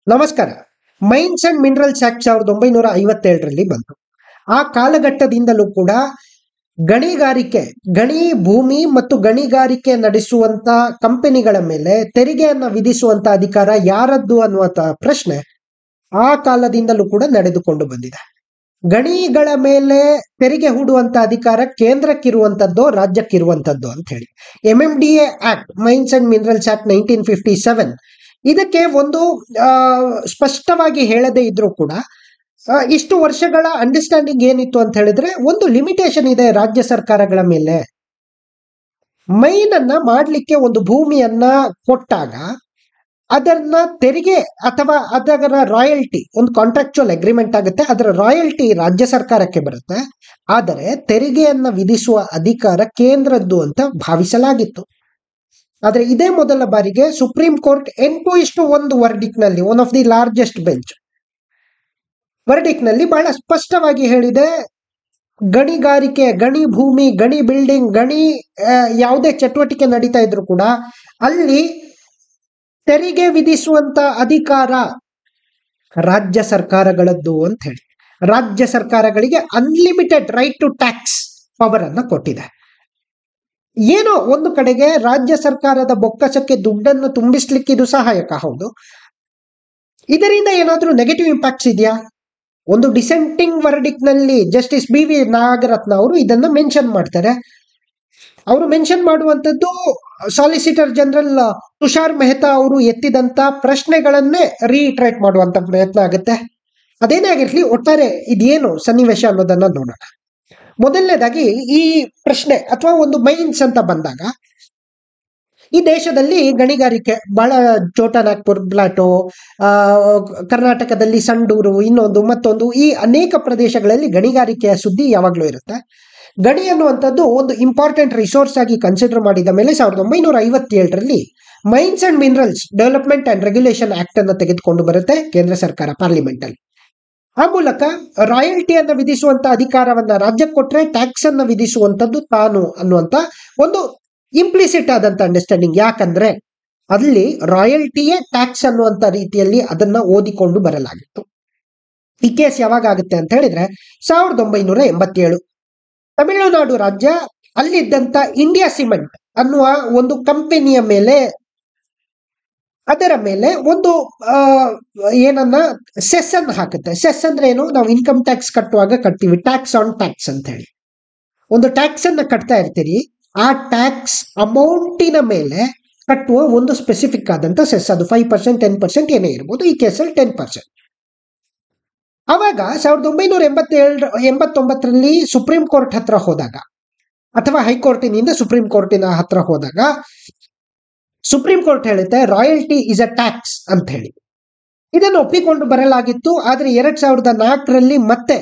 ನಮಸ್ಕಾರ. Mines and minerals act 1957ರಲ್ಲಿ ಬಂತು. ಆ ಕಾಲಘಟ್ಟದಿಂದಲೂ ಕೂಡ ಗಣಿಗಾರಿಕೆ, ಗಣಿ ಭೂಮಿ ಮತ್ತು ಗಣಿಗಾರಿಕೆ ನಡೆಸುವಂತ ಕಂಪನಿಗಳ ಮೇಲೆ ತೆರಿಗೆಯನ್ನ ವಿಧಿಸುವಂತ ಅಧಿಕಾರ ಯಾರದ್ದು ಅನ್ನುವಂತ ಪ್ರಶ್ನೆ ಆ ಕಾಲದಿಂದಲೂ ಕೂಡ ನಡೆದುಕೊಂಡು ಬಂದಿದೆ. ಗಣಿಗಳ ಮೇಲೆ ತೆರಿಗೆ ಹೂಡುವಂತ ಅಧಿಕಾರ ಕೇಂದ್ರಕ್ಕಿರುವಂತದ್ದು ರಾಜ್ಯಕ್ಕಿರುವಂತದ್ದು ಅಂತ ಹೇಳಿ MMDA act, mines and minerals act 1957, ಇದಕ್ಕೆ ಒಂದು ಸ್ಪಷ್ಟವಾಗಿ ಹೇಳದೇ ಇದ್ರೂ ಕೂಡ ಇಷ್ಟು ವರ್ಷಗಳ ಅಂಡರ್ಸ್ಟ್ಯಾಂಡಿಂಗ್ ಏನಿತ್ತು ಅಂತ ಹೇಳಿದ್ರೆ, ಒಂದು ಲಿಮಿಟೇಷನ್ ಇದೆ ರಾಜ್ಯ ಸರ್ಕಾರಗಳ ಮೇಲೆ. ಮೈನ್ ಅನ್ನ ಮಾಡ್ಲಿಕ್ಕೆ ಒಂದು ಭೂಮಿಯನ್ನ ಕೊಟ್ಟಾಗ ಅದನ್ನ ತೆರಿಗೆ ಅಥವಾ ಅದರ ರಾಯಲ್ಟಿ, ಒಂದು ಕಾಂಟ್ರಾಕ್ಚುಯಲ್ ಅಗ್ರಿಮೆಂಟ್ ಆಗುತ್ತೆ, ಅದರ ರಾಯಲ್ಟಿ ರಾಜ್ಯ ಸರ್ಕಾರಕ್ಕೆ ಬರುತ್ತೆ. ಆದರೆ ತೆರಿಗೆಯನ್ನ ವಿಧಿಸುವ ಅಧಿಕಾರ ಕೇಂದ್ರದ್ದು ಅಂತ ಭಾವಿಸಲಾಗಿತ್ತು. ಆದರೆ ಇದೇ ಮೊದಲ ಬಾರಿಗೆ ಸುಪ್ರೀಂ ಕೋರ್ಟ್ 8:1 ವರ್ಡಿಕ್ಟ್ ನಲ್ಲಿ, one of the largest bench verdict ನಲ್ಲಿ ಬಹಳ ಸ್ಪಷ್ಟವಾಗಿ ಹೇಳಿದೆ, ಗಣಿಗಾರಿಕೆ, ಗಣಿ ಭೂಮಿ, ಗಣಿ ಬಿಲ್ಡಿಂಗ್, ಗಣಿ ಯಾವುದೇ ಚಟುವಟಿಕೆ ನಡೀತಾ ಇದ್ರು ಕೂಡ ಅಲ್ಲಿ ತೆರಿಗೆ ವಿಧಿಸುವಂತ ಅಧಿಕಾರ ರಾಜ್ಯ ಸರ್ಕಾರಗಳದ್ದು ಅಂತ ಹೇಳಿ ರಾಜ್ಯ ಸರ್ಕಾರಗಳಿಗೆ unlimited right to tax power ಅನ್ನ ಕೊಟ್ಟಿದೆ. ಏನೋ ಒಂದು ಕಡೆಗೆ ರಾಜ್ಯ ಸರ್ಕಾರದ ಬೊಕ್ಕಸಕ್ಕೆ ದುಡ್ಡನ್ನು ತುಂಬಿಸ್ಲಿಕ್ಕೆ ಇದು ಸಹಾಯಕ, ಹೌದು. ಇದರಿಂದ ಏನಾದ್ರೂ ನೆಗೆಟಿವ್ ಇಂಪ್ಯಾಕ್ಟ್ಸ್ ಇದೆಯಾ? ಒಂದು ಡಿಸೆಂಟಿಂಗ್ ವರ್ಡಿಕ್ಟ್ ನಲ್ಲಿ ಜಸ್ಟಿಸ್ BV ನಾಗರತ್ನ ಅವರು ಇದನ್ನ ಮೆನ್ಷನ್ ಮಾಡ್ತಾರೆ. ಅವರು ಮೆನ್ಷನ್ ಮಾಡುವಂತದ್ದು ಸಾಲಿಸಿಟರ್ ಜನರಲ್ ತುಷಾರ್ ಮೆಹ್ತಾ ಅವರು ಎತ್ತಿದಂತ ಪ್ರಶ್ನೆಗಳನ್ನೇ ರೀಟ್ರೇಟ್ ಮಾಡುವಂತ ಪ್ರಯತ್ನ ಆಗುತ್ತೆ. ಅದೇನೇ ಆಗಿರ್ಲಿ, ಒಟ್ಟಾರೆ ಇದೇನು ಸನ್ನಿವೇಶ ಅನ್ನೋದನ್ನ ನೋಡೋಣ. ಮೊದಲನೇದಾಗಿ ಈ ಪ್ರಶ್ನೆ ಅಥವಾ ಒಂದು ಮೈನ್ಸ್ ಅಂತ ಬಂದಾಗ, ಈ ದೇಶದಲ್ಲಿ ಗಣಿಗಾರಿಕೆ ಬಹಳ ಛೋಟಾ ನಾಗ್ಪುರ್ ಪ್ಲಾಟೋ, ಕರ್ನಾಟಕದಲ್ಲಿ ಸಂಡೂರು, ಇನ್ನೊಂದು ಮತ್ತೊಂದು, ಈ ಅನೇಕ ಪ್ರದೇಶಗಳಲ್ಲಿ ಗಣಿಗಾರಿಕೆಯ ಸುದ್ದಿ ಯಾವಾಗಲೂ ಇರುತ್ತೆ. ಗಣಿ ಅನ್ನುವಂಥದ್ದು ಒಂದು ಇಂಪಾರ್ಟೆಂಟ್ ರಿಸೋರ್ಸ್ ಆಗಿ ಕನ್ಸಿಡರ್ ಮಾಡಿದ ಮೇಲೆ 1957ರಲ್ಲಿ mines and minerals development and regulation act ಅನ್ನು ತೆಗೆದುಕೊಂಡು ಬರುತ್ತೆ ಕೇಂದ್ರ ಸರ್ಕಾರ ಪಾರ್ಲಿಮೆಂಟ್ ಅಲ್ಲಿ. ಆ ಮೂಲಕ ರಾಯಲ್ಟಿಯನ್ನ ವಿಧಿಸುವಂತ ಅಧಿಕಾರವನ್ನ ರಾಜ್ಯಕ್ಕೆ ಕೊಟ್ರೆ ಟ್ಯಾಕ್ಸ್ ಅನ್ನ ವಿಧಿಸುವಂತದ್ದು ತಾನು ಅನ್ನುವಂತ ಒಂದು ಇಂಪ್ಲಿಸಿಟ್ ಆದಂತ ಅಂಡರ್ಸ್ಟ್ಯಾಂಡಿಂಗ್. ಯಾಕಂದ್ರೆ ಅಲ್ಲಿ ರಾಯಲ್ಟಿಯೇ ಟ್ಯಾಕ್ಸ್ ಅನ್ನುವಂತ ರೀತಿಯಲ್ಲಿ ಅದನ್ನ ಓದಿಕೊಂಡು ಬರಲಾಗಿತ್ತು. ಈ ಕೇಸ್ ಯಾವಾಗ ಆಗುತ್ತೆ ಅಂತ ಹೇಳಿದ್ರೆ 1987. ತಮಿಳುನಾಡು ರಾಜ್ಯ ಅಲ್ಲಿದ್ದಂತ ಇಂಡಿಯಾ ಸಿಮೆಂಟ್ ಅನ್ನುವ ಒಂದು ಕಂಪನಿಯ ಮೇಲೆ, ಅದರ ಮೇಲೆ ಒಂದು ಏನನ್ನ ಸೆಸ್ ಅನ್ನು ಹಾಕುತ್ತೆ. ಸೆಸ್ ಅಂದ್ರೆ ಏನು? ನಾವು ಇನ್ಕಮ್ ಟ್ಯಾಕ್ಸ್ ಕಟ್ಟುವಾಗ ಕಟ್ತೀವಿ, ಟ್ಯಾಕ್ಸ್ ಆನ್ ಟ್ಯಾಕ್ಸ್ ಅಂತ ಹೇಳಿ ಒಂದು ಟ್ಯಾಕ್ಸ್ ಅನ್ನ ಕಟ್ತಾ ಇರ್ತೀರಿ. ಆ ಟ್ಯಾಕ್ಸ್ ಅಮೌಂಟಿನ ಮೇಲೆ ಕಟ್ಟುವ ಒಂದು ಸ್ಪೆಸಿಫಿಕ್ ಆದಂತ ಸೆಸ್, ಅದು 5%, 10% ಏನೇ ಇರ್ಬೋದು. ಈ ಕೇಸಲ್ಲಿ 10%. ಅವಾಗ 1989ರಲ್ಲಿ ಸುಪ್ರೀಂ ಕೋರ್ಟ್ ಹತ್ರ ಹೋದಾಗ, ಅಥವಾ ಹೈಕೋರ್ಟಿನಿಂದ ಸುಪ್ರೀಂ ಕೋರ್ಟಿನ ಹತ್ರ ಹೋದಾಗ, ಸುಪ್ರೀಂ ಕೋರ್ಟ್ ಹೇಳುತ್ತೆ ರಾಯಲ್ಟಿ ಇಸ್ ಅ ಟ್ಯಾಕ್ಸ್ ಅಂತ ಹೇಳಿ. ಇದನ್ನು ಒಪ್ಪಿಕೊಂಡು ಬರಲಾಗಿತ್ತು. ಆದ್ರೆ 2004ರಲ್ಲಿ ಮತ್ತೆ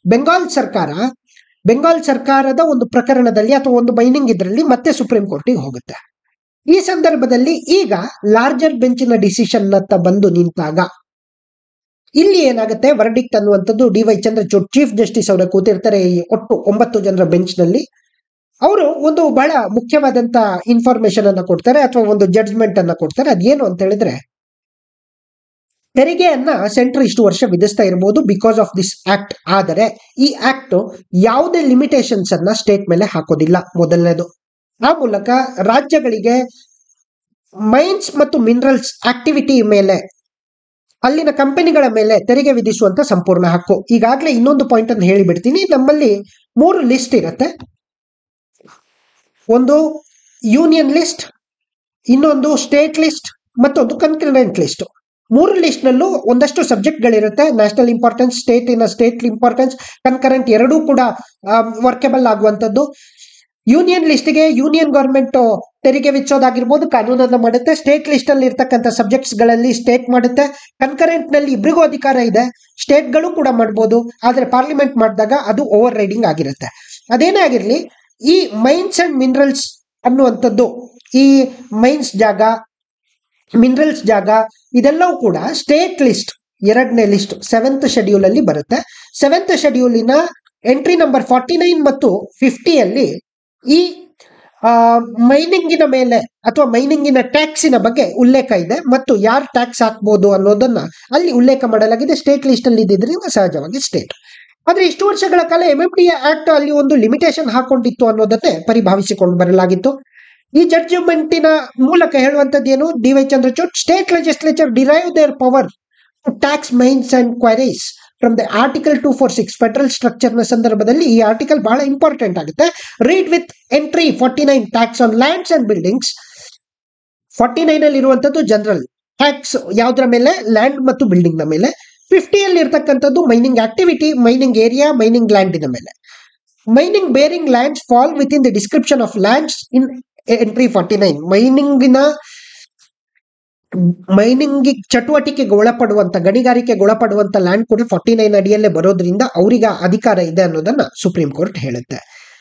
ಬೆಂಗಾಲ್ ಸರ್ಕಾರದ ಒಂದು ಪ್ರಕರಣದಲ್ಲಿ ಅಥವಾ ಒಂದು ಬೈನಿಂಗ್ ಇದರಲ್ಲಿ ಮತ್ತೆ ಸುಪ್ರೀಂ ಕೋರ್ಟಿಗೆ ಹೋಗುತ್ತೆ. ಈ ಸಂದರ್ಭದಲ್ಲಿ ಈಗ ಲಾರ್ಜರ್ ಬೆಂಚಿನ ಡಿಸಿಷನ್ ಅಂತ ಬಂದು ನಿಂತಾಗ ಇಲ್ಲಿ ಏನಾಗುತ್ತೆ, ವರ್ಡಿಕ್ಟ್ ಅನ್ನುವಂಥದ್ದು DY ಚಂದ್ರಚೂಡ್ ಚೀಫ್ ಜಸ್ಟಿಸ್ ಅವರ ಕೂತಿರ್ತಾರೆ. ಈ ಒಟ್ಟು 9 ಜನರ ಬೆಂಚ್ ನಲ್ಲಿ ಅವರು ಒಂದು ಬಹಳ ಮುಖ್ಯವಾದಂತ ಇನ್ಫಾರ್ಮೇಶನ್ ಅನ್ನ ಕೊಡ್ತಾರೆ ಅಥವಾ ಒಂದು ಜಡ್ಜ್ಮೆಂಟ್ ಅನ್ನ ಕೊಡ್ತಾರೆ. ಅದೇನು ಅಂತ ಹೇಳಿದ್ರೆ, ತೆರಿಗೆಯನ್ನ ಸೆಂಟ್ರಲ್ ಇಷ್ಟು ವರ್ಷ ವಿಧಿಸ್ತಾ ಇರಬಹುದು ಬಿಕಾಸ್ ಆಫ್ ದಿಸ್ ಆಕ್ಟ್. ಆದರೆ ಈ ಆಕ್ಟ್ ಯಾವುದೇ ಲಿಮಿಟೇಷನ್ಸ್ ಅನ್ನ ಸ್ಟೇಟ್ ಮೇಲೆ ಹಾಕೋದಿಲ್ಲ, ಮೊದಲನೇದು. ಆ ಮೂಲಕ ರಾಜ್ಯಗಳಿಗೆ ಮೈನ್ಸ್ ಮತ್ತು ಮಿನರಲ್ಸ್ ಆಕ್ಟಿವಿಟಿ ಮೇಲೆ, ಅಲ್ಲಿನ ಕಂಪನಿಗಳ ಮೇಲೆ ತೆರಿಗೆ ವಿಧಿಸುವಂತ ಸಂಪೂರ್ಣ ಹಕ್ಕು. ಈಗಾಗಲೇ ಇನ್ನೊಂದು ಪಾಯಿಂಟ್ ಅನ್ನು ಹೇಳಿಬಿಡ್ತೀನಿ. ನಮ್ಮಲ್ಲಿ 3 ಲಿಸ್ಟ್ ಇರುತ್ತೆ. ಒಂದು ಯೂನಿಯನ್ ಲಿಸ್ಟ್, ಇನ್ನೊಂದು ಸ್ಟೇಟ್ ಲಿಸ್ಟ್, ಮತ್ತೊಂದು ಕನ್ಕರೆಂಟ್ ಲಿಸ್ಟ್. 3 ಲಿಸ್ಟ್ ನಲ್ಲೂ ಒಂದಷ್ಟು ಸಬ್ಜೆಕ್ಟ್ ಗಳಿರುತ್ತೆ. National importance, state importance, concurrent ಎರಡೂ ಕೂಡ ವರ್ಕೆಬಲ್ ಆಗುವಂತದ್ದು. ಯೂನಿಯನ್ ಲಿಸ್ಟ್ಗೆ ಯೂನಿಯನ್ ಗವರ್ಮೆಂಟ್ ತೆರಿಗೆ ವಿಧಿಸೋದಾಗಿರ್ಬೋದು ಕಾನೂನನ್ನ ಮಾಡುತ್ತೆ. ಸ್ಟೇಟ್ ಲಿಸ್ಟ್ ಅಲ್ಲಿ ಇರ್ತಕ್ಕಂಥ ಸಬ್ಜೆಕ್ಟ್ಸ್ ಗಳಲ್ಲಿ ಸ್ಟೇಟ್ ಮಾಡುತ್ತೆ. ಕನ್ಕರೆಂಟ್ ನಲ್ಲಿ ಇಬ್ಬರಿಗೂ ಅಧಿಕಾರ ಇದೆ, ಸ್ಟೇಟ್ಗಳು ಕೂಡ ಮಾಡ್ಬೋದು. ಆದ್ರೆ ಪಾರ್ಲಿಮೆಂಟ್ ಮಾಡಿದಾಗ ಅದು ಓವರ್ ರೈಡಿಂಗ್ ಆಗಿರುತ್ತೆ. ಅದೇನೇ ಆಗಿರ್ಲಿ, ಈ ಮೈನ್ಸ್ ಅಂಡ್ ಮಿನರಲ್ಸ್ ಅನ್ನುವಂಥದ್ದು, ಈ ಮೈನ್ಸ್ ಜಾಗ, ಮಿನರಲ್ಸ್ ಜಾಗ, ಇದೆಲ್ಲವೂ ಕೂಡ ಸ್ಟೇಟ್ ಲಿಸ್ಟ್ 2ನೇ ಲಿಸ್ಟ್ 7th ಶೆಡ್ಯೂಲ್ ಅಲ್ಲಿ ಬರುತ್ತೆ. 7th ಶೆಡ್ಯೂಲಿನ ಎಂಟ್ರಿ ನಂಬರ್ 49 ಮತ್ತು 50 ಅಲ್ಲಿ ಈ ಮೈನಿಂಗಿನ ಮೇಲೆ ಅಥವಾ ಮೈನಿಂಗಿನ ಟ್ಯಾಕ್ಸಿನ ಬಗ್ಗೆ ಉಲ್ಲೇಖ ಇದೆ ಮತ್ತು ಯಾರು ಟ್ಯಾಕ್ಸ್ ಹಾಕ್ಬೋದು ಅನ್ನೋದನ್ನ ಅಲ್ಲಿ ಉಲ್ಲೇಖ ಮಾಡಲಾಗಿದೆ. ಸ್ಟೇಟ್ ಲಿಸ್ಟ್ ಅಲ್ಲಿ ಇದ್ದಿದ್ರಿಂದ ಸಹಜವಾಗಿ ಸ್ಟೇಟ್. ಆದ್ರೆ ಇಷ್ಟು ವರ್ಷಗಳ ಕಾಲ MMDA ಆಕ್ಟ್ ಅಲ್ಲಿ ಒಂದು ಲಿಮಿಟೇಷನ್ ಹಾಕೊಂಡಿತ್ತು ಅನ್ನೋದನ್ನೇ ಪರಿಭಾವಿಸಿಕೊಂಡು ಬರಲಾಗಿತ್ತು. ಈ ಜಡ್ಜ್ಮೆಂಟಿನ ಮೂಲಕ ಹೇಳುವಂತದ್ದು ಏನು? DY Chandrachud, state legislature derive their power to tax mines and quarries from the article 246 federal structure ನ ಸಂದರ್ಭದಲ್ಲಿ ಈ ಆರ್ಟಿಕಲ್ ಬಹಳ ಇಂಪಾರ್ಟೆಂಟ್ ಆಗುತ್ತೆ. Read with entry 49 tax on lands and buildings. 49 ಅಲ್ಲಿ ಇರುವಂತದ್ದು ಜನರಲ್ ಟ್ಯಾಕ್ಸ್ ಯಾವುದರ ಮೇಲೆ? ಲ್ಯಾಂಡ್ ಮತ್ತು ಬಿಲ್ಡಿಂಗ್ ನ ಮೇಲೆ. 50 ಅಲ್ಲಿ ಇರ್ತಕ್ಕಂಥದ್ದು mining activity, mining area, mining ಲ್ಯಾಂಡಿನ ಮೇಲೆ. Mining bearing lands fall within the description of lands in entry 49. Mining ಚಟುವಟಿಕೆಗೆ ಒಳಪಡುವಂತ, ಗಣಿಗಾರಿಕೆಗೆ ಒಳಪಡುವಂತ ಲ್ಯಾಂಡ್ ಕೂಡ 49 ಅಡಿಯಲ್ಲೇ ಬರೋದ್ರಿಂದ ಅವರಿಗೆ ಅಧಿಕಾರ ಇದೆ ಅನ್ನೋದನ್ನ ಸುಪ್ರೀಂ ಕೋರ್ಟ್ ಹೇಳುತ್ತೆ.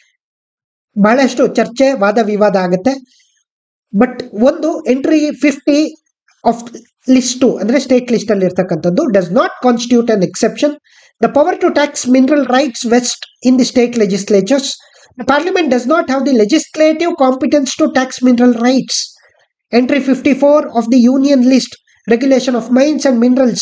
ಬಹಳಷ್ಟು ಚರ್ಚೆ, ವಾದ ವಿವಾದ ಆಗುತ್ತೆ. ಬಟ್ ಒಂದು ಎಂಟ್ರಿ 50 ಆಫ್ ಲಿಸ್ಟ್ ಅಂದ್ರೆ ಸ್ಟೇಟ್ ಲಿಸ್ಟ್ ಅಲ್ಲಿ ಇರ್ತಕ್ಕಂಥದ್ದು does not constitute an exception. The power to tax mineral rights vest in the state legislatures. The parliament does not have the legislative competence to tax mineral rights. Entry 54 of the union list, regulation of mines and minerals,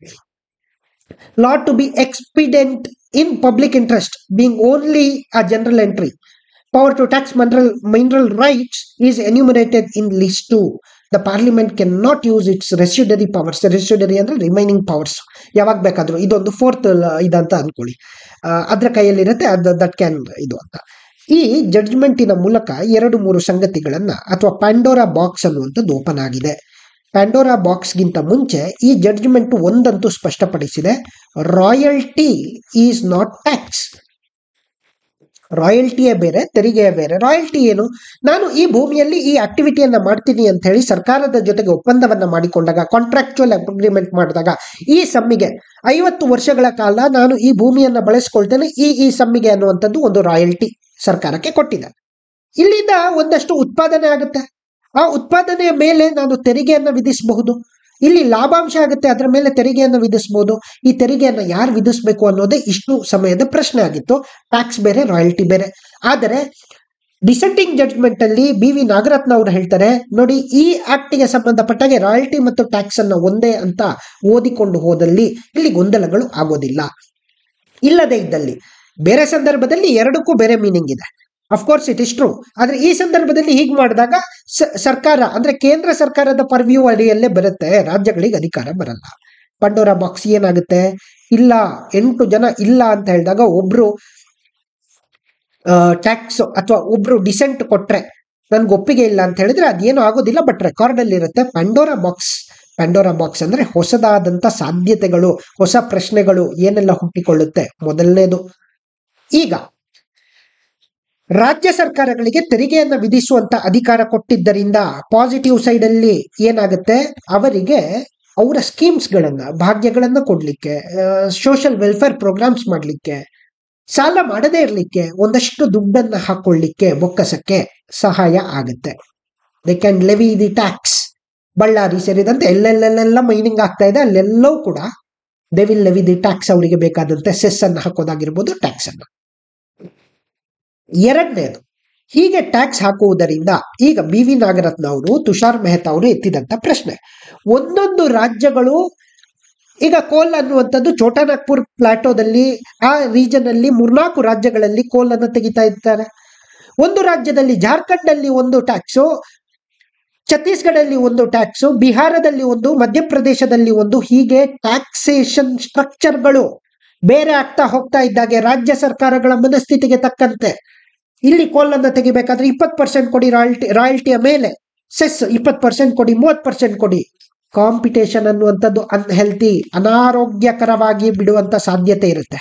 law to be expedient in public interest, being only a general entry. Power to tax mineral rights is enumerated in list 2. The parliament cannot use its residuary powers. Residuary ಅಂದ್ರೆ remaining powers. ಯಾವಾಗ ಬೇಕಾದ್ರೂ, ಇದೊಂದು fourth ಇದಂತ ಅನ್ಕೊಳ್ಳಿ, ಅದ್ರ ಕೈಯಲ್ಲಿರುತ್ತೆ, that can ಇದು ಅಂತ. ಈ ಜಡ್ಜ್ಮೆಂಟಿನ ಮೂಲಕ 2-3 ಸಂಗತಿಗಳನ್ನ ಅಥವಾ ಪ್ಯಾಂಡೋರಾ ಬಾಕ್ಸ್ ಅನ್ನುವಂಥದ್ದು ಓಪನ್ ಆಗಿದೆ. ಪ್ಯಾಂಡೋರಾ ಬಾಕ್ಸ್ಗಿಂತ ಮುಂಚೆ ಈ ಜಡ್ಜ್ಮೆಂಟ್ ಒಂದಂತೂ ಸ್ಪಷ್ಟಪಡಿಸಿದೆ: ರಾಯಲ್ಟಿ ಈಸ್ ನಾಟ್ ಟ್ಯಾಕ್ಸ್. ರಾಯಲ್ಟಿಯೇ ಬೇರೆ, ತೆರಿಗೆಯೇ ಬೇರೆ. ರಾಯಲ್ಟಿ ಏನು? ನಾನು ಈ ಭೂಮಿಯಲ್ಲಿ ಈ ಆಕ್ಟಿವಿಟಿಯನ್ನ ಮಾಡ್ತೀನಿ ಅಂತ ಹೇಳಿ ಸರ್ಕಾರದ ಜೊತೆಗೆ ಒಪ್ಪಂದವನ್ನ ಮಾಡಿಕೊಂಡಾಗ, ಕಾಂಟ್ರಾಕ್ಚುಯಲ್ ಅಗ್ರಿಮೆಂಟ್ ಮಾಡಿದಾಗ, ಈ ಸಮ್ಮಿಗೆ 50 ವರ್ಷಗಳ ಕಾಲ ನಾನು ಈ ಭೂಮಿಯನ್ನ ಬಳಸ್ಕೊಳ್ತೇನೆ, ಈ ಸಮ್ಮಿಗೆ ಅನ್ನುವಂಥದ್ದು ಒಂದು ರಾಯಲ್ಟಿ ಸರ್ಕಾರಕ್ಕೆ ಕೊಟ್ಟಿದೆ. ಇಲ್ಲಿಂದ ಒಂದಷ್ಟು ಉತ್ಪಾದನೆ ಆಗುತ್ತೆ, ಆ ಉತ್ಪಾದನೆಯ ಮೇಲೆ ನಾನು ತೆರಿಗೆಯನ್ನ ವಿಧಿಸಬಹುದು. ಇಲ್ಲಿ ಲಾಭಾಂಶ ಆಗುತ್ತೆ, ಅದರ ಮೇಲೆ ತೆರಿಗೆಯನ್ನು ವಿಧಿಸಬಹುದು. ಈ ತೆರಿಗೆಯನ್ನು ಯಾರು ವಿಧಿಸಬೇಕು ಅನ್ನೋದೇ ಇಷ್ಟು ಸಮಯದ ಪ್ರಶ್ನೆ ಆಗಿತ್ತು. ಟ್ಯಾಕ್ಸ್ ಬೇರೆ, ರಾಯಲ್ಟಿ ಬೇರೆ. ಆದರೆ ಡಿಸೆಂಟಿಂಗ್ ಜಡ್ಜ್ಮೆಂಟ್ ಅಲ್ಲಿ BV ನಾಗರತ್ನ ಅವರು ಹೇಳ್ತಾರೆ, ನೋಡಿ, ಈ ಆಕ್ಟಿಗೆ ಸಂಬಂಧಪಟ್ಟಾಗೆ ರಾಯಲ್ಟಿ ಮತ್ತು ಟ್ಯಾಕ್ಸ್ ಅನ್ನ ಒಂದೇ ಅಂತ ಓದಿಕೊಂಡು ಹೋದಲ್ಲಿ ಇಲ್ಲಿ ಗೊಂದಲಗಳು ಆಗೋದಿಲ್ಲ. ಇಲ್ಲದೆ ಇದ್ದಲ್ಲಿ ಬೇರೆ ಸಂದರ್ಭದಲ್ಲಿ ಎರಡಕ್ಕೂ ಬೇರೆ ಮೀನಿಂಗ್ ಇದೆ. Of course it is true. ಆದ್ರೆ ಈ ಸಂದರ್ಭದಲ್ಲಿ ಹೀಗೆ ಮಾಡಿದಾಗ ಸರ್ಕಾರ ಅಂದ್ರೆ ಕೇಂದ್ರ ಸರ್ಕಾರದ ಪರ್ವ್ಯೂ ಅಡಿಯಲ್ಲೇ ಬರುತ್ತೆ, ರಾಜ್ಯಗಳಿಗೆ ಅಧಿಕಾರ ಬರಲ್ಲ. ಪಂಡೋರಾ ಬಾಕ್ಸ್ ಏನಾಗುತ್ತೆ? ಇಲ್ಲ, 8 ಜನ ಇಲ್ಲ ಅಂತ ಹೇಳಿದಾಗ ಒಬ್ರು ಟ್ಯಾಕ್ಸ್ ಅಥವಾ ಒಬ್ರು ಡಿಸೆಂಟ್ ಕೊಟ್ರೆ ನನ್ಗೆ ಒಪ್ಪಿಗೆ ಇಲ್ಲ ಅಂತ ಹೇಳಿದ್ರೆ ಅದೇನು ಆಗೋದಿಲ್ಲ, ಬಟ್ ರೆಕಾರ್ಡ್ ಅಲ್ಲಿ ಇರುತ್ತೆ. ಪ್ಯಾಂಡೋರಾ ಬಾಕ್ಸ್ ಅಂದ್ರೆ ಹೊಸದಾದಂತ ಸಾಧ್ಯತೆಗಳು, ಹೊಸ ಪ್ರಶ್ನೆಗಳು ಏನೆಲ್ಲ ಹುಟ್ಟಿಕೊಳ್ಳುತ್ತೆ. ಮೊದಲನೇದು, ಈಗ ರಾಜ್ಯ ಸರ್ಕಾರಗಳಿಗೆ ತೆರಿಗೆಯನ್ನ ವಿಧಿಸುವಂತ ಅಧಿಕಾರ ಕೊಟ್ಟಿದ್ದರಿಂದ ಪಾಸಿಟಿವ್ ಸೈಡ್ ಅಲ್ಲಿ ಏನಾಗುತ್ತೆ, ಅವರಿಗೆ ಅವರ ಸ್ಕೀಮ್ಸ್ಗಳನ್ನ, ಭಾಗ್ಯಗಳನ್ನ ಕೊಡ್ಲಿಕ್ಕೆ, ಸೋಷಿಯಲ್ ವೆಲ್ಫೇರ್ ಪ್ರೋಗ್ರಾಮ್ಸ್ ಮಾಡ್ಲಿಕ್ಕೆ, ಸಾಲ ಮಾಡದೇ ಇರ್ಲಿಕ್ಕೆ ಒಂದಷ್ಟು ದುಡ್ಡನ್ನ ಹಾಕೊಳ್ಳಿಕ್ಕೆ ಬೊಕ್ಕಸಕ್ಕೆ ಸಹಾಯ ಆಗುತ್ತೆ. They can levy the tax. Ballari ಸೇರಿದಂತೆ ಎಲ್ಲೆಲ್ಲೆಲ್ಲ ಮೈನಿಂಗ್ ಆಗ್ತಾ ಇದೆ, ಅಲ್ಲೆಲ್ಲವೂ ಕೂಡ they will levy the tax. ಅವರಿಗೆ ಬೇಕಾದಂತೆ ಸೆಸ್ ಅನ್ನ ಹಾಕೋದಾಗಿರ್ಬೋದು, ಟ್ಯಾಕ್ಸ್ ಅನ್ನ. ಎರಡನೇದು, ಹೀಗೆ ಟ್ಯಾಕ್ಸ್ ಹಾಕುವುದರಿಂದ ಈಗ BV ನಾಗರತ್ನ ಅವರು, ತುಷಾರ್ ಮೆಹ್ತಾ ಅವರು ಎತ್ತಿದಂತ ಪ್ರಶ್ನೆ, ಒಂದೊಂದು ರಾಜ್ಯಗಳು ಈಗ ಕೋಲ್ ಅನ್ನುವಂಥದ್ದು ಛೋಟಾನಾಗ್ಪುರ್ ಪ್ಲಾಟೋದಲ್ಲಿ, ಆ ರೀಜನ್ ಅಲ್ಲಿ 3-4 ರಾಜ್ಯಗಳಲ್ಲಿ ಕೋಲ್ ಅನ್ನು ತೆಗಿತಾ ಇದ್ದಾರೆ. ಒಂದು ರಾಜ್ಯದಲ್ಲಿ ಜಾರ್ಖಂಡ್ ಅಲ್ಲಿ ಒಂದು ಟ್ಯಾಕ್ಸು, ಛತ್ತೀಸ್ಗಢಲ್ಲಿ ಒಂದು ಟ್ಯಾಕ್ಸು, ಬಿಹಾರದಲ್ಲಿ ಒಂದು, ಮಧ್ಯಪ್ರದೇಶದಲ್ಲಿ ಒಂದು, ಹೀಗೆ ಟ್ಯಾಕ್ಸೇಷನ್ ಸ್ಟ್ರಕ್ಚರ್ಗಳು ಬೇರೆ ಆಗ್ತಾ ಹೋಗ್ತಾ ಇದ್ದಾಗೆ ರಾಜ್ಯ ಸರ್ಕಾರಗಳ ಮನಸ್ಥಿತಿಗೆ ತಕ್ಕಂತೆ ಇಲ್ಲಿ ಕೋಲನ್ನು ತೆಗಿಬೇಕಾದ್ರೆ 20% ಕೊಡಿ ರಾಯಲ್ಟಿಯ ಮೇಲೆ ಸೆಸ್, 20% ಕೊಡಿ, 30% ಕೊಡಿ. ಕಾಂಪಿಟೇಷನ್ ಅನ್ನುವಂಥದ್ದು ಅನ್ಹೆಲ್ತಿ, ಅನಾರೋಗ್ಯಕರವಾಗಿ ಬಿಡುವಂತ ಸಾಧ್ಯತೆ ಇರುತ್ತೆ.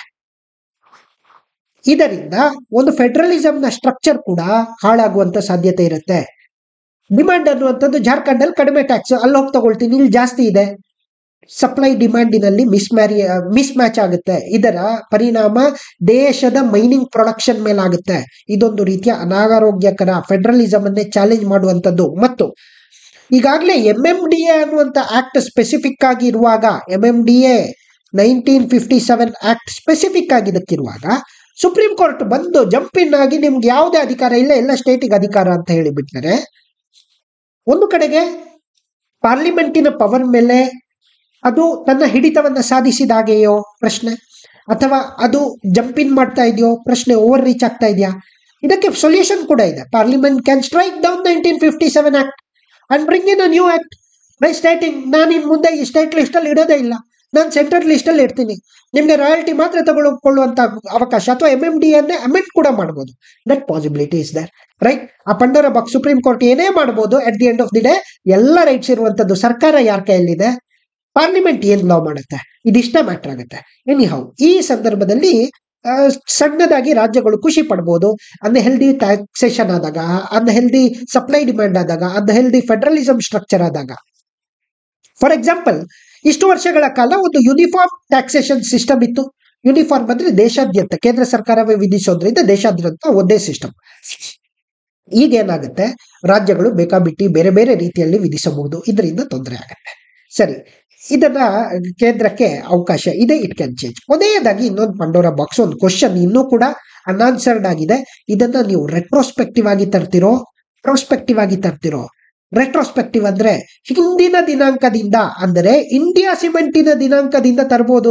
ಇದರಿಂದ ಒಂದು ಫೆಡರಲಿಸಂನ ಸ್ಟ್ರಕ್ಚರ್ ಕೂಡ ಹಾಳಾಗುವಂತ ಸಾಧ್ಯತೆ ಇರುತ್ತೆ. ಡಿಮ್ಯಾಂಡ್ ಅನ್ನುವಂಥದ್ದು ಜಾರ್ಖಂಡ್ ಅಲ್ಲಿ ಕಡಿಮೆ ಟ್ಯಾಕ್ಸ್, ಅಲ್ಲಿ ಹೋಗಿ ತಗೊಳ್ತೀನಿ, ಇಲ್ಲಿ ಜಾಸ್ತಿ ಇದೆ. ಸಪ್ಲೈ ಡಿಮ್ಯಾಂಡಿನಲ್ಲಿ ಮಿಸ್ ಮ್ಯಾಚ್ ಆಗುತ್ತೆ. ಇದರ ಪರಿಣಾಮ ದೇಶದ ಮೈನಿಂಗ್ ಪ್ರೊಡಕ್ಷನ್ ಮೇಲಾಗುತ್ತೆ. ಇದೊಂದು ರೀತಿಯ ಅನಾರೋಗ್ಯಕರ, ಫೆಡರಲಿಸಮ್ ಅನ್ನೇ ಚಾಲೆಂಜ್ ಮಾಡುವಂಥದ್ದು. ಮತ್ತು ಈಗಾಗಲೇ MMDA ಅನ್ನುವಂಥ ಆಕ್ಟ್ ಸ್ಪೆಸಿಫಿಕ್ ಆಗಿ ಇರುವಾಗ, MMDA 1957 ಆಕ್ಟ್ ಸ್ಪೆಸಿಫಿಕ್ ಆಗಿದ್ದಕ್ಕಿರುವಾಗ ಸುಪ್ರೀಂ ಕೋರ್ಟ್ ಬಂದು ಜಂಪ್ ಇನ್ ಆಗಿ ನಿಮ್ಗೆ ಯಾವುದೇ ಅಧಿಕಾರ ಇಲ್ಲ, ಎಲ್ಲ ಸ್ಟೇಟಿಗೆ ಅಧಿಕಾರ ಅಂತ ಹೇಳಿಬಿಟ್ರೆ ಒಂದು ಕಡೆಗೆ ಪಾರ್ಲಿಮೆಂಟಿನ ಪವರ್ ಮೇಲೆ ಅದು ತನ್ನ ಹಿಡಿತವನ್ನ ಸಾಧಿಸಿದಾಗೆಯೋ ಪ್ರಶ್ನೆ, ಅಥವಾ ಅದು ಜಂಪ್ ಇನ್ ಮಾಡ್ತಾ ಇದೆಯೋ ಪ್ರಶ್ನೆ, ಓವರ್ ರೀಚ್ ಆಗ್ತಾ ಇದೆಯಾ? ಇದಕ್ಕೆ ಸೊಲ್ಯೂಷನ್ ಕೂಡ ಇದೆ. Parliament can strike down 1957 act and bring in a new act by stating ನಾನು ಇನ್ ಮುಂದೆ ಈ ಸ್ಟೇಟ್ ಲಿಸ್ಟ್ ಅಲ್ಲಿ ಇಡೋದೇ ಇಲ್ಲ, ನಾನು ಸೆಂಟ್ರಲ್ ಲಿಸ್ಟ್ ಅಲ್ಲಿ ಇರ್ತೀನಿ, ನಿಮ್ಗೆ ರಾಯಲ್ಟಿ ಮಾತ್ರ ತಗೊಳ್ಳುವಂತ ಅವಕಾಶ, ಅಥವಾ MMD ಅನ್ನೇ ಅಮೆಂಡ್ ಕೂಡ ಮಾಡಬಹುದು. That possibility is there, right? ಆ ಪಂಡೋರ ಬಾಕ್ಸ್ ಸುಪ್ರೀಂ ಕೋರ್ಟ್ ಏನೇ ಮಾಡಬಹುದು. At the end of the day ಎಲ್ಲ ರೈಟ್ಸ್ ಇರುವಂತದ್ದು ಸರ್ಕಾರ ಯಾರ ಕೈಯಲ್ಲಿದೆ? ಪಾರ್ಲಿಮೆಂಟ್ ಏನ್ ಲಾ ಮಾಡುತ್ತೆ, ಇದಿಷ್ಟ ಮ್ಯಾಟರ್ ಆಗುತ್ತೆ. ಎನಿಹೌ ಈ ಸಂದರ್ಭದಲ್ಲಿ ಸಣ್ಣದಾಗಿ ರಾಜ್ಯಗಳು ಖುಷಿ ಪಡ್ಬೋದು. ಅನ್ಹೆಲ್ದಿ ಟ್ಯಾಕ್ಸೇಷನ್ ಆದಾಗ, ಅನ್ಹೆಲ್ದಿ ಸಪ್ಲೈ ಡಿಮ್ಯಾಂಡ್ ಆದಾಗ, ಅನ್ಹೆಲ್ದಿ ಫೆಡರಲಿಸಂ ಸ್ಟ್ರಕ್ಚರ್ ಆದಾಗ. ಫಾರ್ ಎಕ್ಸಾಂಪಲ್, ಇಷ್ಟು ವರ್ಷಗಳ ಕಾಲ ಒಂದು ಯೂನಿಫಾರ್ಮ್ ಟ್ಯಾಕ್ಸೇಷನ್ ಸಿಸ್ಟಮ್ ಇತ್ತು. ಯೂನಿಫಾರ್ಮ್ ಅಂದ್ರೆ ದೇಶಾದ್ಯಂತ ಕೇಂದ್ರ ಸರ್ಕಾರವೇ ವಿಧಿಸೋದ್ರಿಂದ ದೇಶಾದ್ಯಂತ ಒಂದೇ ಸಿಸ್ಟಮ್. ಈಗ ಏನಾಗುತ್ತೆ, ರಾಜ್ಯಗಳು ಬೇಕಾಬಿಟ್ಟಿ ಬೇರೆ ಬೇರೆ ರೀತಿಯಲ್ಲಿ ವಿಧಿಸಬಹುದು, ಇದರಿಂದ ತೊಂದರೆ ಆಗುತ್ತೆ. ಸರಿ, ಇದನ್ನ ಕೇಂದ್ರಕ್ಕೆ ಅವಕಾಶ ಇದೆ, ಇಟ್ ಕ್ಯಾನ್ ಚೇಂಜ್. ಕೊನೆಯದಾಗಿ ಇನ್ನೊಂದು ಪಂಡೋರ ಬಾಕ್ಸ್, ಒಂದು ಕ್ವಶನ್ ಇನ್ನೂ ಕೂಡ ಅನ್ಆನ್ಸರ್ಡ್ ಆಗಿದೆ. ಇದನ್ನ ನೀವು ರೆಟ್ರೋಸ್ಪೆಕ್ಟಿವ್ ಆಗಿ ತರ್ತಿರೋ, ಪ್ರೋಸ್ಪೆಕ್ಟಿವ್ ಆಗಿ ತರ್ತಿರೋ? ರೆಟ್ರೋಸ್ಪೆಕ್ಟಿವ್ ಅಂದ್ರೆ ಹಿಂದಿನ ದಿನಾಂಕದಿಂದ, ಅಂದರೆ ಇಂಡಿಯಾ ಸಿಮೆಂಟಿನ ದಿನಾಂಕದಿಂದ ತರಬಹುದು.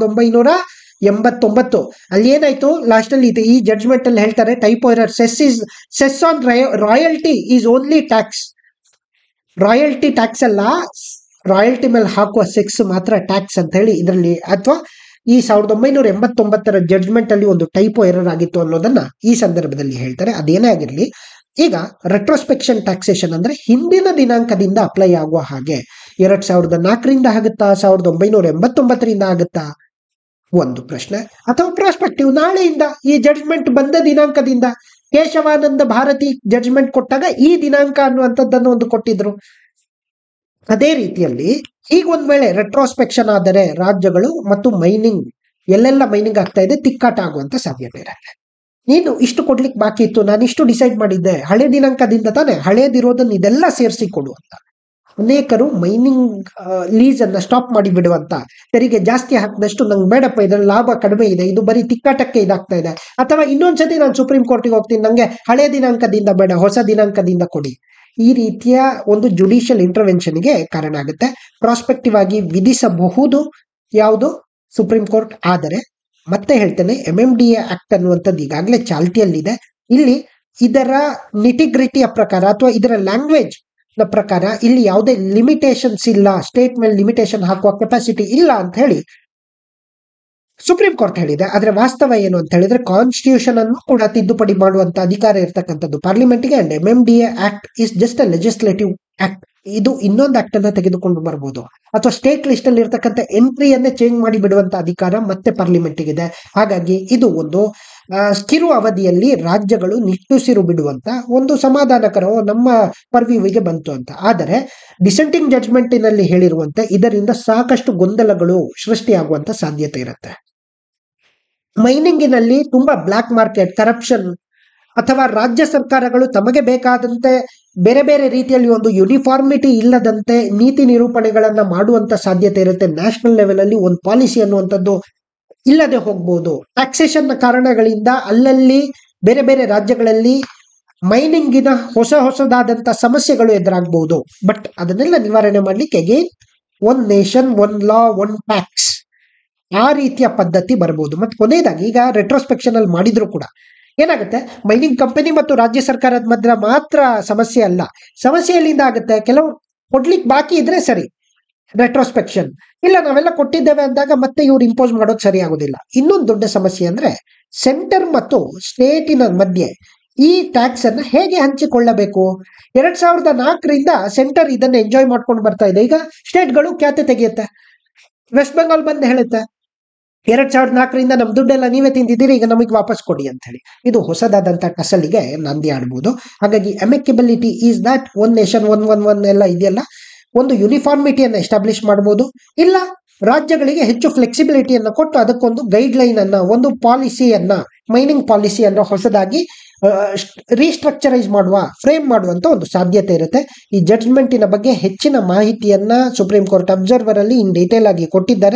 1989 ಅಲ್ಲಿ ಏನಾಯ್ತು ಲಾಸ್ಟ್ ಅಲ್ಲಿ ಈ ಜಡ್ಜ್ಮೆಂಟ್ ಅಲ್ಲಿ ಹೇಳ್ತಾರೆ, typo error, cess on royalty is only tax. Royalty tax ಅಲ್ಲ, ರಾಯಲ್ಟಿ ಮೇಲೆ ಹಾಕುವ ಸೆಕ್ಸ್ ಮಾತ್ರ ಟ್ಯಾಕ್ಸ್ ಅಂತ ಹೇಳಿ ಇದರಲ್ಲಿ, ಅಥವಾ ಈ 1989 ಜಡ್ಜ್ಮೆಂಟ್ ಅಲ್ಲಿ ಒಂದು ಟೈಪೋ ಎರರ್ ಆಗಿತ್ತು ಅನ್ನೋದನ್ನ ಈ ಸಂದರ್ಭದಲ್ಲಿ ಹೇಳ್ತಾರೆ. ಅದೇನೇ ಆಗಿರ್ಲಿ, ಈಗ ರೆಟ್ರೋಸ್ಪೆಕ್ಷನ್ ಟ್ಯಾಕ್ಸೇಷನ್ ಅಂದ್ರೆ ಹಿಂದಿನ ದಿನಾಂಕದಿಂದ ಅಪ್ಲೈ ಆಗುವ ಹಾಗೆ 2004ರಿಂದ ಆಗುತ್ತಾ, 1989ರಿಂದ ಆಗುತ್ತಾ ಒಂದು ಪ್ರಶ್ನೆ. ಅಥವಾ ಪ್ರಾಸ್ಪೆಕ್ಟಿವ್, ನಾಳೆಯಿಂದ ಈ ಜಡ್ಜ್ಮೆಂಟ್ ಬಂದ ದಿನಾಂಕದಿಂದ, ಕೇಶವಾನಂದ ಭಾರತಿ ಜಡ್ಜ್ಮೆಂಟ್ ಕೊಟ್ಟಾಗ ಈ ದಿನಾಂಕ ಅನ್ನುವಂಥದ್ದನ್ನು ಒಂದು ಕೊಟ್ಟಿದ್ರು. ಅದೇ ರೀತಿಯಲ್ಲಿ ಈಗ ಒಂದ್ ವೇಳೆ ರೆಟ್ರೋಸ್ಪೆಕ್ಷನ್ ಆದರೆ ರಾಜ್ಯಗಳು ಮತ್ತು ಮೈನಿಂಗ್, ಎಲ್ಲೆಲ್ಲ ಮೈನಿಂಗ್ ಆಗ್ತಾ ಇದೆ, ತಿಕ್ಕಾಟ ಆಗುವಂತ ಸಾಧ್ಯತೆ ಇರುತ್ತೆ. ನೀನು ಇಷ್ಟು ಕೊಡ್ಲಿಕ್ಕೆ ಬಾಕಿ ಇತ್ತು, ನಾನು ಇಷ್ಟು ಡಿಸೈಡ್ ಮಾಡಿದ್ದೆ, ಹಳೆ ದಿನಾಂಕದಿಂದ ತಾನೆ, ಹಳೇದಿರೋದನ್ನ ಇದೆಲ್ಲ ಸೇರಿಸಿ ಕೊಡುವಂತ. ಅನೇಕರು ಮೈನಿಂಗ್ ಲೀಸ್ ಅನ್ನ ಸ್ಟಾಪ್ ಮಾಡಿ ಬಿಡುವಂತ, ತೆರಿಗೆ ಜಾಸ್ತಿ ಹಾಕಿದಷ್ಟು ನಂಗೆ ಬೇಡಪ್ಪ, ಇದ್ರಲ್ಲಿ ಲಾಭ ಕಡಿಮೆ ಇದೆ, ಇದು ಬರೀ ತಿಕ್ಕಾಟಕ್ಕೆ ಇದಾಗ್ತಾ ಇದೆ, ಅಥವಾ ಇನ್ನೊಂದ್ಸತಿ ನಾನು ಸುಪ್ರೀಂ ಕೋರ್ಟಿಗೆ ಹೋಗ್ತೀನಿ, ನಂಗೆ ಹಳೆ ದಿನಾಂಕದಿಂದ ಬೇಡ, ಹೊಸ ದಿನಾಂಕದಿಂದ ಕೊಡಿ. ಈ ರೀತಿಯ ಒಂದು ಜುಡಿಷಿಯಲ್ ಇಂಟರ್ವೆನ್ಷನ್ಗೆ ಕಾರಣ ಆಗುತ್ತೆ. ಪ್ರಾಸ್ಪೆಕ್ಟಿವ್ ಆಗಿ ವಿಧಿಸಬಹುದು ಯಾವುದು? Supreme court. ಆದರೆ ಮತ್ತೆ ಹೇಳ್ತೇನೆ, MMDA ಆಕ್ಟ್ ಅನ್ನುವಂಥದ್ದು ಈಗಾಗಲೇ ಚಾಲ್ತಿಯಲ್ಲಿದೆ. ಇಲ್ಲಿ ಇದರ ನಿಟಿಗ್ರಿಟಿಯ ಪ್ರಕಾರ ಅಥವಾ ಇದರ ಲ್ಯಾಂಗ್ವೇಜ್ ನ ಪ್ರಕಾರ ಇಲ್ಲಿ ಯಾವುದೇ ಲಿಮಿಟೇಷನ್ಸ್ ಇಲ್ಲ, ಸ್ಟೇಟ್ ಮೇಲೆ ಲಿಮಿಟೇಷನ್ ಹಾಕುವ ಕೆಪಾಸಿಟಿ ಇಲ್ಲ ಅಂತ ಹೇಳಿ ಸುಪ್ರೀಂ ಕೋರ್ಟ್ ಹೇಳಿದೆ. ಆದ್ರೆ ವಾಸ್ತವ ಏನು ಅಂತ ಹೇಳಿದ್ರೆ, ಕಾನ್ಸ್ಟಿಟ್ಯೂಷನ್ ಅನ್ನು ಕೂಡ ತಿದ್ದುಪಡಿ ಮಾಡುವಂತ ಅಧಿಕಾರ ಇರತಕ್ಕಂಥದ್ದು ಪಾರ್ಲಿಮೆಂಟ್ಗೆ. And MMDA act is just a legislative act. ಇದು ಇನ್ನೊಂದು ಆಕ್ಟ್ ಅನ್ನ ತೆಗೆದುಕೊಂಡು ಬರ್ಬೋದು, ಅಥವಾ ಸ್ಟೇಟ್ ಲಿಸ್ಟ್ ಅಲ್ಲಿ ಇರ್ತಕ್ಕಂಥ ಎಂಟ್ರಿಯನ್ನೇ ಚೇಂಜ್ ಮಾಡಿ ಬಿಡುವಂತ ಅಧಿಕಾರ ಮತ್ತೆ ಪಾರ್ಲಿಮೆಂಟ್ಗಿದೆ. ಹಾಗಾಗಿ ಇದು ಒಂದು ಕಿರು ಅವಧಿಯಲ್ಲಿ ರಾಜ್ಯಗಳು ನಿಟ್ಟುಸಿರು ಬಿಡುವಂತ ಒಂದು ಸಮಾಧಾನಕರ, ನಮ್ಮ ಪರ್ವ್ಯೂವಿಗೆ ಬಂತು ಅಂತ. ಆದರೆ ಡಿಸೆಂಟಿಂಗ್ ಜಡ್ಜ್ಮೆಂಟಿನಲ್ಲಿ ಹೇಳಿರುವಂತೆ ಇದರಿಂದ ಸಾಕಷ್ಟು ಗೊಂದಲಗಳು ಸೃಷ್ಟಿಯಾಗುವಂತ ಸಾಧ್ಯತೆ ಇರುತ್ತೆ. ಮೈನಿಂಗಿನಲ್ಲಿ ತುಂಬಾ ಬ್ಲಾಕ್ ಮಾರ್ಕೆಟ್, ಕರಪ್ಷನ್, ಅಥವಾ ರಾಜ್ಯ ಸರ್ಕಾರಗಳು ತಮಗೆ ಬೇಕಾದಂತೆ ಬೇರೆ ಬೇರೆ ರೀತಿಯಲ್ಲಿ ಒಂದು ಯೂನಿಫಾರ್ಮಿಟಿ ಇಲ್ಲದಂತೆ ನೀತಿ ನಿರೂಪಣೆಗಳನ್ನ ಮಾಡುವಂತ ಸಾಧ್ಯತೆ ಇರುತ್ತೆ. ನ್ಯಾಷನಲ್ ಲೆವೆಲ್ ಅಲ್ಲಿ ಒಂದು ಪಾಲಿಸಿ ಅನ್ನುವಂಥದ್ದು ಇಲ್ಲದೆ ಹೋಗ್ಬೋದು. ಟ್ಯಾಕ್ಸೇಷನ್ ನ ಕಾರಣಗಳಿಂದ ಅಲ್ಲಲ್ಲಿ ಬೇರೆ ಬೇರೆ ರಾಜ್ಯಗಳಲ್ಲಿ ಮೈನಿಂಗಿನ ಹೊಸದಾದಂತ ಸಮಸ್ಯೆಗಳು ಎದುರಾಗಬಹುದು. ಬಟ್ ಅದನ್ನೆಲ್ಲ ನಿವಾರಣೆ ಮಾಡ್ಲಿಕ್ಕೆ again one nation one law one tax, ಆ ರೀತಿಯ ಪದ್ಧತಿ ಬರಬಹುದು. ಮತ್ತೆ ಕೊನೆಯದಾಗಿ ಈಗ ರೆಟ್ರೋಸ್ಪೆಕ್ಷನ್ ಅಲ್ಲಿ ಮಾಡಿದ್ರು ಕೂಡ ಏನಾಗುತ್ತೆ, ಮೈನಿಂಗ್ ಕಂಪನಿ ಮತ್ತು ರಾಜ್ಯ ಸರ್ಕಾರದ ಮಧ್ಯ ಮಾತ್ರ ಸಮಸ್ಯೆ ಅಲ್ಲ, ಸಮಸ್ಯೆ ಎಲ್ಲಿಂದ ಆಗುತ್ತೆ, ಕೆಲವು ಕೊಡ್ಲಿಕ್ಕೆ ಬಾಕಿ ಇದ್ರೆ ಸರಿ ರೆಟ್ರೋಸ್ಪೆಕ್ಷನ್, ಇಲ್ಲ ನಾವೆಲ್ಲ ಕೊಟ್ಟಿದ್ದೇವೆ ಅಂದಾಗ ಮತ್ತೆ ಇವ್ರು ಇಂಪೋಸ್ ಮಾಡೋದು ಸರಿ ಆಗೋದಿಲ್ಲ. ಇನ್ನೊಂದು ದೊಡ್ಡ ಸಮಸ್ಯೆ ಅಂದ್ರೆ ಸೆಂಟರ್ ಮತ್ತು ಸ್ಟೇಟಿನ ಮಧ್ಯೆ ಈ ಟ್ಯಾಕ್ಸ್ ಅನ್ನ ಹೇಗೆ ಹಂಚಿಕೊಳ್ಳಬೇಕು. 2004ರಿಂದ ಸೆಂಟರ್ ಇದನ್ನ ಎಂಜಾಯ್ ಮಾಡ್ಕೊಂಡು ಬರ್ತಾ ಇದೆ. ಈಗ ಸ್ಟೇಟ್ಗಳು ಖ್ಯಾತೆ ತೆಗೆಯುತ್ತೆ. ವೆಸ್ಟ್ ಬೆಂಗಾಲ್ ಬಂದು ಹೇಳುತ್ತೆ, 2004ರಿಂದ ನಮ್ ದುಡ್ಡೆಲ್ಲ ನೀವೇ ತಿಂದಿದ್ದೀರಿ, ಈಗ ನಮಗೆ ವಾಪಸ್ ಕೊಡಿ ಅಂತ ಹೇಳಿ. ಇದು ಹೊಸದಾದಂತ ಟಸಲಿಗೆ ನಾಂದಿ ಆಡ್ಬೋದು. ಹಾಗಾಗಿ amicability is that one nation one ಎಲ್ಲ ಇದೆಯಲ್ಲ, ಒಂದು ಯೂನಿಫಾರ್ಮಿಟಿಯನ್ನು ಎಸ್ಟಾಬ್ಲಿಷ್ ಮಾಡಬಹುದು. ಇಲ್ಲ ರಾಜ್ಯಗಳಿಗೆ ಹೆಚ್ಚು ಫ್ಲೆಕ್ಸಿಬಿಲಿಟಿಯನ್ನು ಕೊಟ್ಟು ಅದಕ್ಕೊಂದು ಗೈಡ್ ಲೈನ್ ಅನ್ನ, ಒಂದು ಪಾಲಿಸಿಯನ್ನ, ಮೈನಿಂಗ್ ಪಾಲಿಸಿಯನ್ನ ಹೊಸದಾಗಿ ರೀಸ್ಟ್ರಕ್ಚರೈಸ್ ಮಾಡುವ, ಫ್ರೇಮ್ ಮಾಡುವಂತ ಒಂದು ಸಾಧ್ಯತೆ ಇರುತ್ತೆ. ಈ ಜಡ್ಜ್ಮೆಂಟಿನ ಬಗ್ಗೆ ಹೆಚ್ಚಿನ ಮಾಹಿತಿಯನ್ನ ಸುಪ್ರೀಂ ಕೋರ್ಟ್ ಅಬ್ಸರ್ವರ್ ಅಲ್ಲಿ ಇನ್ ಡೀಟೇಲ್ ಆಗಿ ಕೊಟ್ಟಿದ್ದಾರೆ.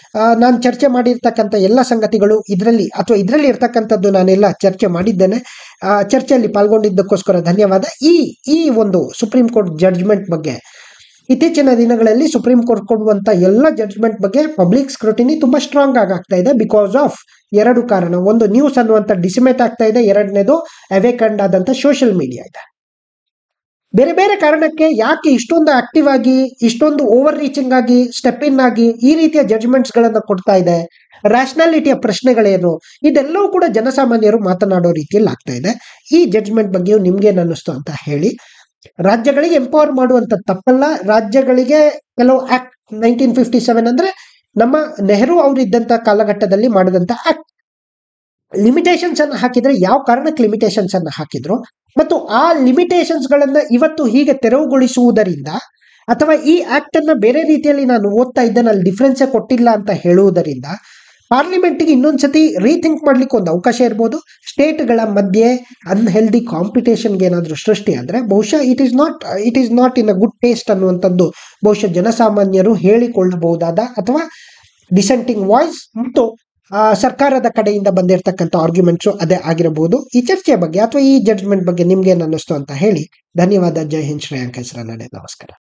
ನಾನು ಚರ್ಚೆ ಮಾಡಿರ್ತಕ್ಕಂಥ ಎಲ್ಲ ಸಂಗತಿಗಳು ಇದರಲ್ಲಿ ಇರ್ತಕ್ಕಂಥದ್ದು ನಾನೆಲ್ಲ ಚರ್ಚೆ ಮಾಡಿದ್ದೇನೆ. ಚರ್ಚೆಯಲ್ಲಿ ಪಾಲ್ಗೊಂಡಿದ್ದಕ್ಕೋಸ್ಕರ ಧನ್ಯವಾದ. ಈ ಒಂದು ಸುಪ್ರೀಂ ಕೋರ್ಟ್ ಜಡ್ಜ್ಮೆಂಟ್ ಬಗ್ಗೆ ಇತ್ತೀಚಿನ ದಿನಗಳಲ್ಲಿ ಸುಪ್ರೀಂ ಕೋರ್ಟ್ ಕೊಡುವಂತ ಎಲ್ಲ ಜಡ್ಜ್ಮೆಂಟ್ ಬಗ್ಗೆ ಪಬ್ಲಿಕ್ ಸ್ಕ್ರೂಟಿನಿ ತುಂಬಾ ಸ್ಟ್ರಾಂಗ್ ಆಗ್ತಾ ಇದೆ. ಬಿಕಾಸ್ ಆಫ್ ಎರಡು ಕಾರಣ. ಒಂದು, ನ್ಯೂಸ್ ಅನ್ನುವಂಥ ಡಿಸಿಮೇಟ್ ಆಗ್ತಾ ಇದೆ. ಎರಡನೇದು, ಅವೇಕಂಡ್ ಆದಂತ ಸೋಷಿಯಲ್ ಮೀಡಿಯಾ ಇದೆ. ಬೇರೆ ಬೇರೆ ಕಾರಣಕ್ಕೆ ಯಾಕೆ ಇಷ್ಟೊಂದು ಆಕ್ಟಿವ್ ಆಗಿ, ಇಷ್ಟೊಂದು ಓವರ್ ರೀಚಿಂಗ್ ಆಗಿ, ಸ್ಟೆಪ್ ಇನ್ ಆಗಿ ಈ ರೀತಿಯ ಜಡ್ಜ್ಮೆಂಟ್ಸ್ ಗಳನ್ನ ಕೊಡ್ತಾ ಇದೆ, ರ್ಯಾಷನಾಲಿಟಿಯ ಪ್ರಶ್ನೆಗಳೇನು, ಇದೆಲ್ಲವೂ ಕೂಡ ಜನಸಾಮಾನ್ಯರು ಮಾತನಾಡೋ ರೀತಿಯಲ್ಲಿ ಆಗ್ತಾ ಇದೆ. ಈ ಜಡ್ಜ್ಮೆಂಟ್ ಬಗ್ಗೆಯೂ ನಿಮ್ಗೇನು ಅನ್ನಿಸ್ತು ಅಂತ ಹೇಳಿ. ರಾಜ್ಯಗಳಿಗೆ ಎಂಪವರ್ ಮಾಡುವಂತ ತಪ್ಪಲ್ಲ. ರಾಜ್ಯಗಳಿಗೆ ಕೆಲವು ಆಕ್ಟ್ 1957 ಅಂದ್ರೆ ನಮ್ಮ ನೆಹರು ಅವರು ಇದ್ದಂತ ಕಾಲಘಟ್ಟದಲ್ಲಿ ಮಾಡಿದಂತ ಆಕ್ಟ್, ಲಿಮಿಟೇಷನ್ಸ್ ಅನ್ನು ಹಾಕಿದ್ರೆ ಯಾವ ಕಾರಣಕ್ಕೆ ಲಿಮಿಟೇಷನ್ಸ್ ಅನ್ನು ಹಾಕಿದ್ರು ಮತ್ತು ಆ ಲಿಮಿಟೇಷನ್ಸ್ ಗಳನ್ನ ಇವತ್ತು ಹೀಗೆ ತೆರವುಗೊಳಿಸುವುದರಿಂದ ಅಥವಾ ಈ ಆಕ್ಟ್ ಅನ್ನ ಬೇರೆ ರೀತಿಯಲ್ಲಿ ನಾನು ಓದ್ತಾ ಇದ್ದೇನೆ ಅಲ್ಲಿ ಡಿಫ್ರೆನ್ಸ್ ಕೊಟ್ಟಿಲ್ಲ ಅಂತ ಹೇಳುವುದರಿಂದ ಪಾರ್ಲಿಮೆಂಟ್ಗೆ ಇನ್ನೊಂದ್ಸತಿ ರೀಥಿಂಕ್ ಮಾಡ್ಲಿಕ್ಕೆ ಒಂದು ಅವಕಾಶ ಇರ್ಬೋದು. ಸ್ಟೇಟ್ಗಳ ಮಧ್ಯೆ ಅನ್ಹೆಲ್ದಿ ಕಾಂಪಿಟೇಷನ್ಗೆ ಏನಾದರೂ ಸೃಷ್ಟಿ ಆದರೆ ಬಹುಶಃ it is not in a good taste ಅನ್ನುವಂಥದ್ದು ಬಹುಶಃ ಜನಸಾಮಾನ್ಯರು ಹೇಳಿಕೊಳ್ಳಬಹುದಾದ ಅಥವಾ ಡಿಸೆಂಟಿಂಗ್ ವಾಯ್ಸ್ ಮತ್ತು ಸರ್ಕಾರದ ಕಡೆಯಿಂದ ಬಂದಿರತಕ್ಕಂಥ ಆರ್ಗ್ಯುಮೆಂಟ್ಸು ಅದೇ ಆಗಿರಬಹುದು. ಈ ಚರ್ಚೆಯ ಬಗ್ಗೆ ಅಥವಾ ಈ ಜಡ್ಜ್ಮೆಂಟ್ ಬಗ್ಗೆ ನಿಮ್ಗೇನು ಅನ್ನಿಸ್ತು ಅಂತ ಹೇಳಿ. ಧನ್ಯವಾದ. ಜೈ ಹಿಂದ್. ಶ್ರೇಯಾಂಕ್ ಹೆಸರನ್ನಡೆ. ನಮಸ್ಕಾರ.